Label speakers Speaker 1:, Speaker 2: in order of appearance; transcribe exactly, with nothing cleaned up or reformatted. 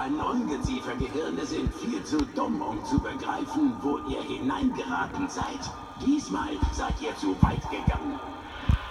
Speaker 1: kleinen Ungeziefergehirne sind viel zu dumm, um zu begreifen, wo ihr hineingeraten seid. Diesmal seid ihr zu weit gegangen.